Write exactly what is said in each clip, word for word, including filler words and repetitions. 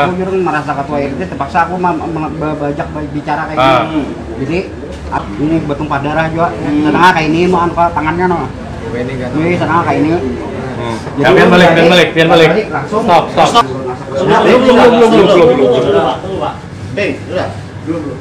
Aku jujur merasa ketua R T terpaksa aku bajak bicara kayak ah. gini. Jadi ini bertumpah darah juga. Setengah kayak ini mau anu tangannya no. Ini setengah kayak ini. Hmm. Ya, biar balik, biar balik, biar balik. Langsung. Stop, stop. stop. Belum, belum, belum, belum, belum, belum, belum. Bang, udah. Belum, belum.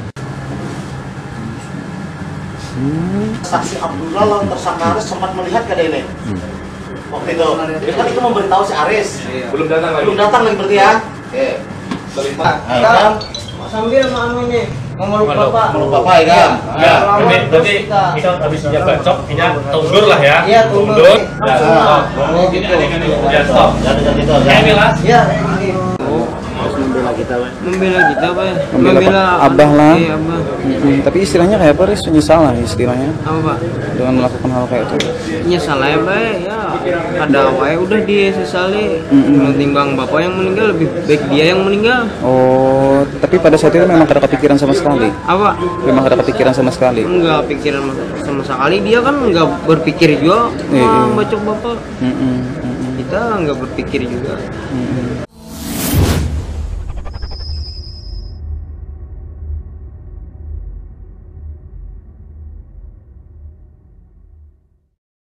Saksi Abdullah lawan tersangka Aris sempat melihat ke ini. Waktu itu, dia kan itu memberitahu si Aris. Belum datang lagi. Belum datang lagi berarti ya. Oke. Terlihat. Kan? Sambil anu ini ngomong bapak. Meluk bapak ya kan? Ya, ini berarti kita habis nyapa cok, kita tundur lah ya. Iya, tundur. Tundur. Ya, stop. Oh, gitu. Ya, stop. Jadi jadi itu. Ya, ini lah. Iya, ini. Harus membela kita, Pak. Membela kita, Pak. Membela Abah lah. Iya, Abah. Hmm, tapi istilahnya kayak apa, Riz? Menyesal lah istilahnya Apa, Pak? dengan melakukan hal kayak itu. Nyesal ya, Pak. Ya, ada wae udah disesali. Ketimbang bapak yang meninggal lebih baik dia yang meninggal. Oh, tapi pada saat itu memang ada kepikiran sama sekali. Apa? Memang ada kepikiran sama sekali. Enggak pikiran sama sekali, dia kan enggak berpikir juga Iya, iya. membacok bapak. Mm-mm, mm-mm, Kita enggak berpikir juga. mm-mm.